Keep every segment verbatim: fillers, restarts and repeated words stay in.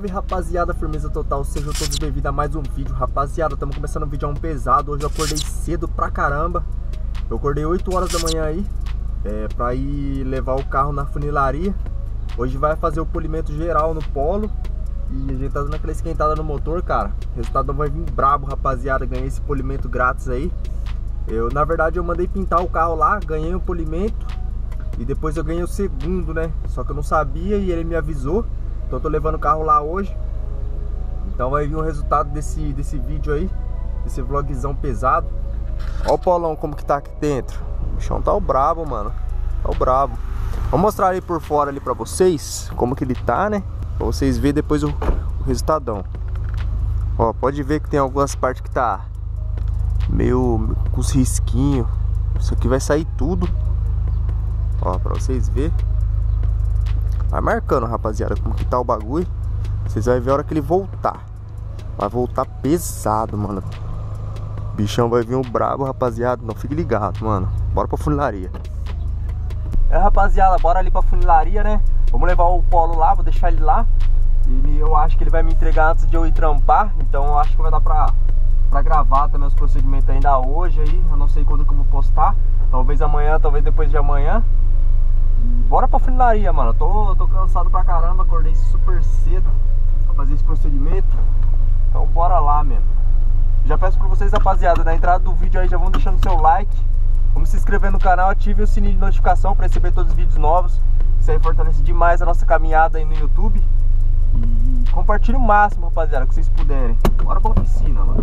salve rapaziada, firmeza total, sejam todos bem-vindos a mais um vídeo. Rapaziada, estamos começando um vídeo pesado. Hoje eu acordei cedo pra caramba. Eu acordei oito horas da manhã aí é, pra ir levar o carro na funilaria. Hoje vai fazer o polimento geral no Polo. E a gente tá dando aquela esquentada no motor, cara. O resultado vai vir brabo, rapaziada. Ganhei esse polimento grátis aí. Eu, na verdade, eu mandei pintar o carro lá, ganhei um polimento. E depois eu ganhei o segundo, né? Só que eu não sabia e ele me avisou. Então eu tô levando o carro lá hoje. Então vai vir o resultado desse, desse vídeo aí. Desse vlogzão pesado. Ó o Polão como que tá aqui dentro. O chão tá o brabo, mano. Tá o brabo. Vou mostrar ali por fora ali pra vocês como que ele tá, né? Pra vocês verem depois o, o resultadão. Ó, pode ver que tem algumas partes que tá meio com os risquinhos. Isso aqui vai sair tudo. Ó, pra vocês verem. Vai marcando, rapaziada, como que tá o bagulho. Vocês vão ver a hora que ele voltar. Vai voltar pesado, mano. O bichão vai vir um brabo, rapaziada. Não fique ligado, mano. Bora pra funilaria. É, rapaziada, bora ali pra funilaria, né? Vamos levar o Polo lá, vou deixar ele lá. E eu acho que ele vai me entregar antes de eu ir trampar. Então eu acho que vai dar pra, pra gravar também os procedimentos ainda hoje aí. Eu não sei quando que eu vou postar. Talvez amanhã, talvez depois de amanhã. Bora pra funilaria, mano. Tô, tô cansado pra caramba. Acordei super cedo pra fazer esse procedimento. Então bora lá mesmo. Já peço pra vocês, rapaziada, na entrada do vídeo aí já vão deixando seu like. Vamos se inscrever no canal, ative o sininho de notificação pra receber todos os vídeos novos. Isso aí fortalece demais a nossa caminhada aí no YouTube. E compartilhe o máximo, rapaziada, que vocês puderem. Bora pra oficina, mano.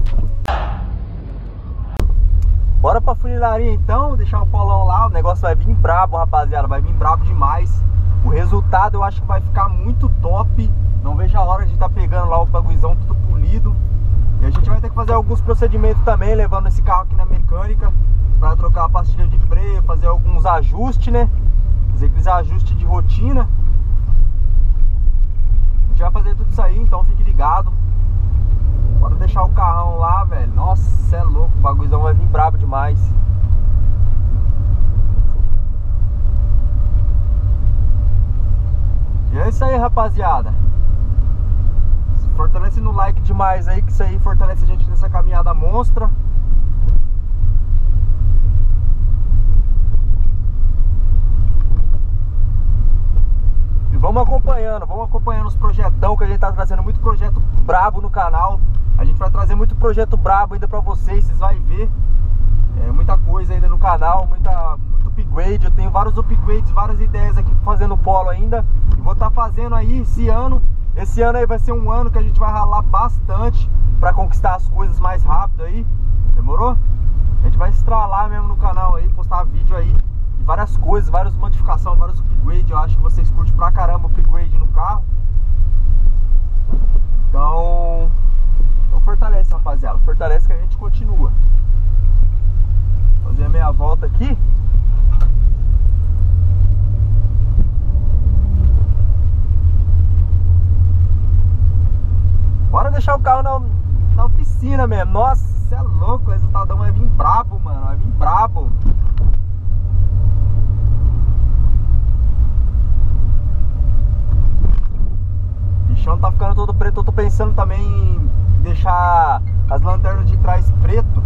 Bora pra funilaria então, deixar o Polão lá. O negócio vai vir brabo, rapaziada. Vai vir brabo demais. O resultado eu acho que vai ficar muito top. Não vejo a hora de estar tá pegando lá o bagulhozão tudo polido. E a gente vai ter que fazer alguns procedimentos também, levando esse carro aqui na mecânica para trocar a pastilha de freio, fazer alguns ajustes, né? Fazer aqueles ajustes de rotina. A gente vai fazer tudo isso aí, então fique ligado. Bora deixar o carrão lá, velho. Nossa, cê é louco, o bagulhozão vai vir brabo demais. E é isso aí, rapaziada. Fortalece no like demais aí, que isso aí fortalece a gente nessa caminhada monstra. E vamos acompanhando, vamos acompanhando os projetão, que a gente tá trazendo muito projeto brabo no canal. A gente vai trazer muito projeto brabo ainda pra vocês, vocês vão ver. É, muita coisa ainda no canal, muita, muito upgrade. Eu tenho vários upgrades, várias ideias aqui fazendo Polo ainda. E vou estar tá fazendo aí esse ano. Esse ano aí vai ser um ano que a gente vai ralar bastante pra conquistar as coisas mais rápido aí. Demorou? A gente vai estralar mesmo no canal aí, postar vídeo aí de várias coisas, várias modificações, vários upgrades. Eu acho que vocês curtem pra caramba upgrade no carro. Então, então fortalece, rapaziada. Fortalece que a gente continua. Vou fazer a meia volta aqui. Bora deixar o carro na, na oficina mesmo. Nossa, você é louco. O resultado vai vir brabo, mano. Vai vir brabo. O bichão tá ficando todo preto. Eu tô pensando também em deixar as lanternas de trás preto.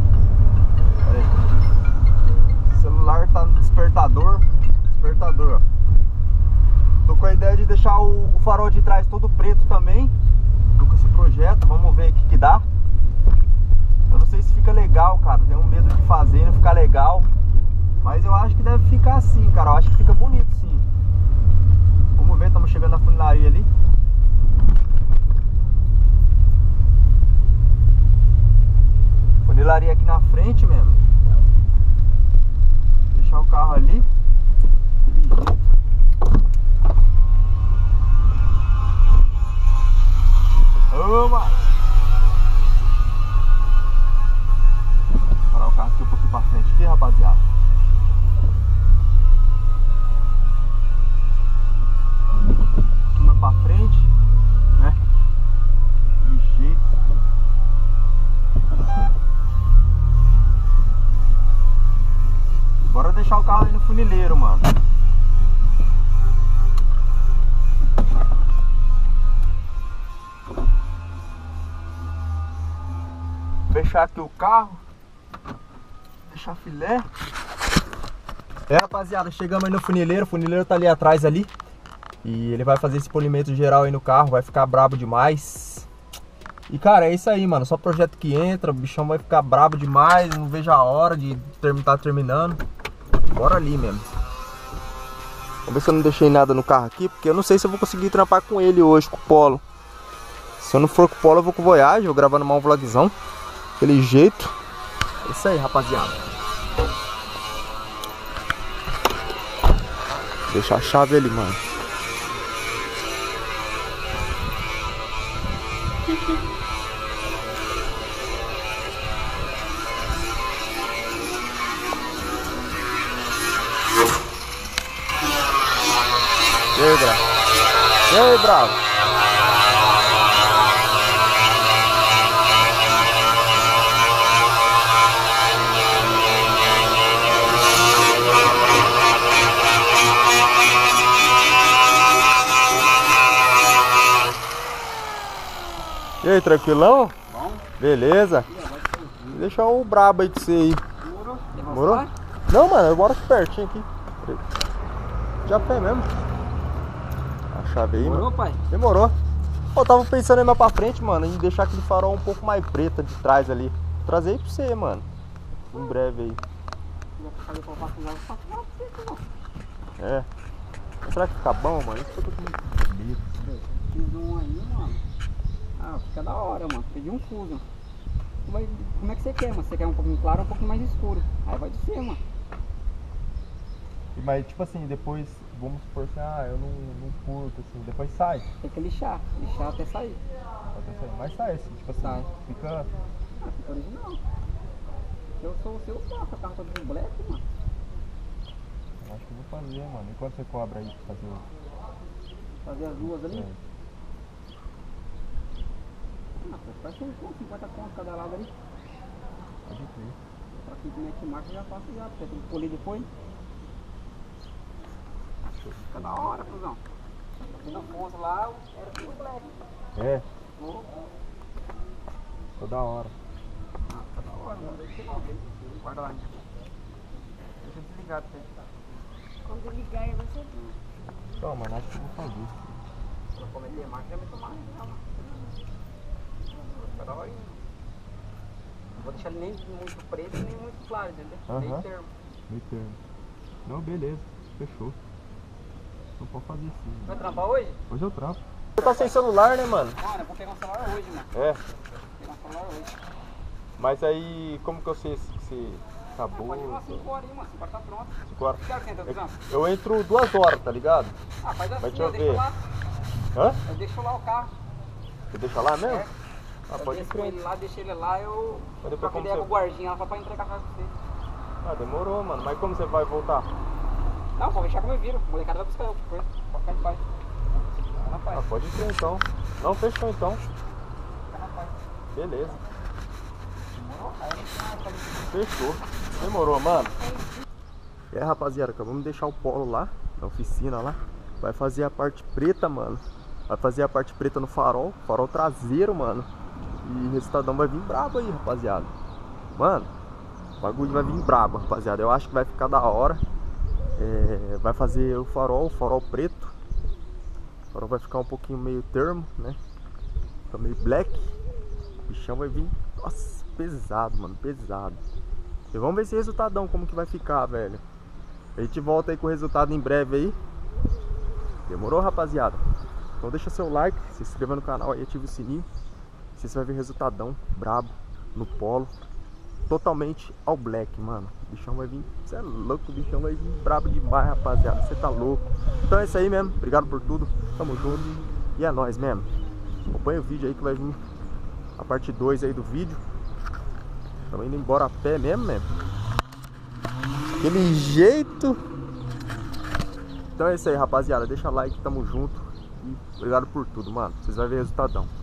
O celular tá no despertador. Despertador, ó. Tô com a ideia de deixar o, o farol de trás todo preto também. Tô com esse projeto, vamos ver o que que dá. Eu não sei se fica legal, cara. Tenho medo de fazer e não ficar legal. Mas eu acho que deve ficar assim, cara. Eu acho que fica bonito, sim. Vamos ver, estamos chegando na funilaria ali. Funilaria aqui na frente mesmo. Deixar o carro ali. Vamos! Parar o carro aqui um pouquinho pra frente aqui, rapaziada. Aqui mais pra frente, né? De jeito. Bora deixar o carro aí no funileiro, mano. fechar aqui o carro. Deixar filé. É, rapaziada, chegamos aí no funileiro. O funileiro tá ali atrás ali. E ele vai fazer esse polimento geral aí no carro. Vai ficar brabo demais. E cara, é isso aí, mano. Só projeto que entra. O bichão vai ficar brabo demais. Não vejo a hora de estar tá terminando. Bora ali mesmo. Vamos ver se eu não deixei nada no carro aqui. Porque eu não sei se eu vou conseguir trampar com ele hoje, com o Polo. Se eu não for com o Polo, eu vou com o Voyage. Eu gravando mais um vlogzão. Aquele jeito. É isso aí, rapaziada. Deixa a chave ali, mano. E aí, Bravo? E aí, Bravo? E aí, tranquilão? Bom. Beleza? Vou deixar o brabo aí de você aí. Demorou? Demorou? Não, mano, eu moro aqui pertinho aqui. Já pé mesmo. A chave aí, demorou, mano. Pai? Demorou. Eu tava pensando em ir mais pra frente, mano, em deixar aquele farol um pouco mais preta de trás ali. Vou trazer aí pra você, mano. Em breve aí. É. Será que fica bom, mano? Isso que eu tô com muito medo. Fiz um aí, mano. Ah, fica da hora, mano. Pedi um fuso. Vai, como é que você quer, mano? Você quer um pouquinho claro ou um pouquinho mais escuro? Aí vai de ser, mano. Mas tipo assim, depois, vamos supor assim, ah, eu não, não curto, assim, depois sai. Tem que lixar, lixar até sair. Até sair. Mas sai assim, tipo assim, sai. Fica... Ah, fica original. Eu sou o seu carro, carro todo de black, mano. Eu acho que eu vou fazer, mano. E quanto você cobra aí pra fazer o... Fazer as duas ali? É. Ah, faz cinquenta conto cada lado ali. Pode crer. Pra quem tem que marca já faço já, porque tem que polir depois. Fica da hora, cuzão. Aqui no Afonso lá era tudo black. É? Oh. Tô da hora. Ah, tá da hora, mano. Deixa eu não, guarda lá. Deixa eu desligar pra você. Quando ligar, eu vou saber. Então, mano, acho que eu vou fazer isso. Se eu cometer a máquina, vai tomar, não. Fica da hora. Não vou deixar ele nem muito preto, nem muito claro, entendeu? Aham. Meio termo. Meio termo. Não, beleza. Fechou. Não pode fazer assim. Vai trampar hoje? Hoje eu trampo. Você tá sem celular, né, mano? Cara, eu vou pegar um celular hoje, mano. É. Vou pegar um celular hoje. Mas aí, como que eu sei se você acabou? Ah, pode ir umas cinco horas aí, mano. cinco horas tá pronto. cinco horas. Que hora que entra, Cusão? Eu entro duas horas, tá ligado? Ah, faz assim, Vai te eu ver. deixo lá. Hã? Eu deixo lá o carro. Você deixa lá mesmo? É. Ah, Eu pode deixo crer. ele lá, deixo ele lá, eu... Mas depois Pra como ele com o você... guardinha lá pra entregar a casa pra você. Ah, demorou, mano. Mas como você vai voltar? Não, pode deixar como eu viro. O molecada vai buscar eu. Pode ficar em paz. Fica na paz. Ah, pode crer então. Não, fechou então. Fica na paz. Beleza. Demorou? Aí a gente vai Fechou. Demorou, mano. E aí, rapaziada, acabamos de deixar o Polo lá, na oficina lá. Vai fazer a parte preta, mano. Vai fazer a parte preta no farol, farol traseiro, mano. E o resultadão vai vir brabo aí, rapaziada. Mano, o bagulho vai vir brabo, rapaziada. Eu acho que vai ficar da hora. É, vai fazer o farol, o farol preto. O farol vai ficar um pouquinho meio termo, né? Fica meio black. O bichão vai vir, nossa, pesado, mano, pesado. E vamos ver esse resultadão, como que vai ficar, velho. A gente volta aí com o resultado em breve aí. Demorou, rapaziada? Então deixa seu like, se inscreva no canal aí, ativa o sininho. Você vai ver resultadão brabo no Polo. Totalmente all black, mano. O bichão vai vir, você é louco, o bichão vai vir brabo demais, rapaziada. Você tá louco. Então é isso aí mesmo, obrigado por tudo. Tamo junto. E é nóis mesmo. Acompanha o vídeo aí que vai vir a parte dois aí do vídeo. Estamos indo embora a pé mesmo, mesmo. Aquele jeito. Então é isso aí, rapaziada. Deixa like, tamo junto. E obrigado por tudo, mano. Vocês vão ver o resultadão.